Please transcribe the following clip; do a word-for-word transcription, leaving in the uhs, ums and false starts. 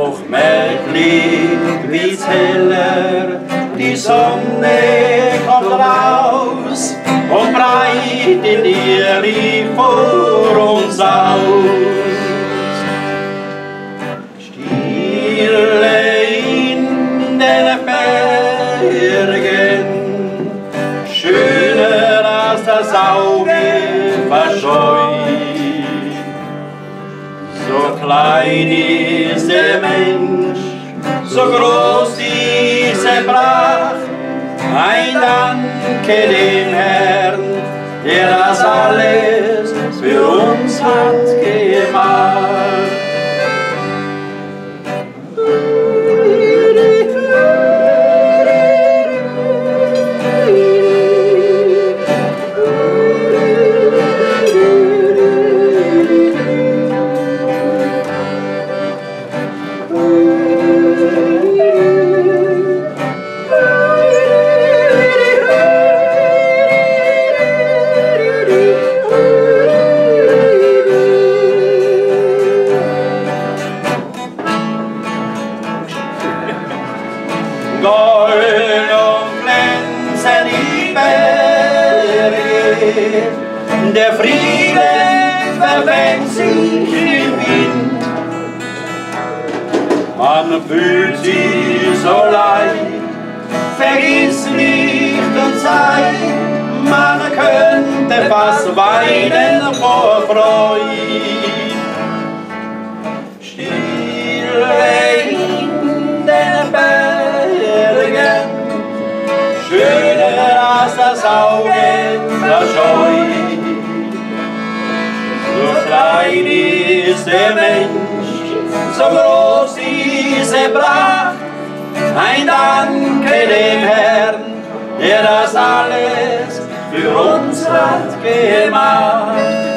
Doch merklich wird's heller, die Sonne kommt raus und breitet ihr Licht vor uns aus. Stille in den Bergen, schöner als das Auge verscheut. So klein ist der Mensch, so groß diese Pracht. Ein Danke dem Herrn, der das alles für uns hat gemacht. Gold und glänzen die Berge, der Frieden verfängt sich im Wind. Man fühlt sich so leicht, vergiss nicht die Zeit, man könnte fast weinen vor Freude. Stille in den Bergen, schöner als das Auge verscheut. So klein ist der Mensch, so groß diese Pracht. Ein Danke dem Herrn, der das alles für uns hat gemacht.